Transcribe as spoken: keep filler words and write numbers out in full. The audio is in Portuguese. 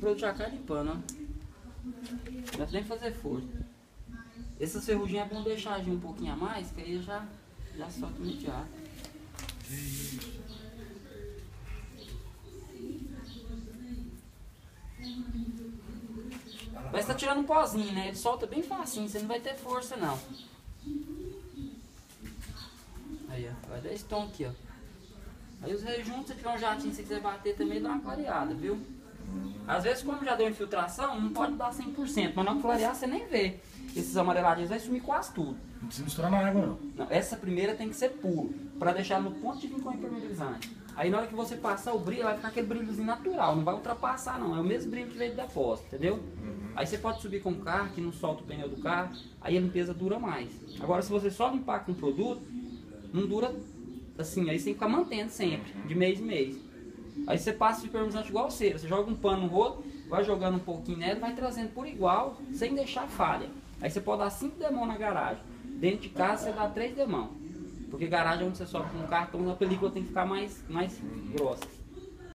produto já cai limpando, ó. Não é nem fazer força. Essas ferruginhas é bom deixar de um pouquinho a mais, que aí já, já solta imediato. Mas você tá tirando um pozinho, né? Ele solta bem facinho, você não vai ter força não. Aí, ó, vai dar esse tom aqui, ó. Aí os rejuntos, se tiver um jatinho que você quiser bater também, dá uma clareada, viu? Às vezes, como já deu infiltração, não pode dar cem por cento, mas na clarear você nem vê. Esses amareladinhos vai sumir quase tudo. Não precisa misturar na água, não. Não, essa primeira tem que ser puro, para deixar no ponto de vir com o impermeabilizante. Aí na hora que você passar o brilho, vai ficar aquele brilhozinho natural, não vai ultrapassar não, é o mesmo brilho que veio do depósito, entendeu? Uhum. Aí você pode subir com o carro, que não solta o pneu do carro, aí a limpeza dura mais. Agora se você só limpar com o produto, não dura assim, aí você tem que ficar mantendo sempre, de mês em mês. Aí você passa o impermeabilizante igual cera, você joga um pano no rodo, vai jogando um pouquinho nela, vai trazendo por igual, sem deixar falha. Aí você pode dar cinco demãos na garagem, dentro de casa você dá três demãos. Porque garagem é onde você sobe com o cartão, a película tem que ficar mais, mais grossa.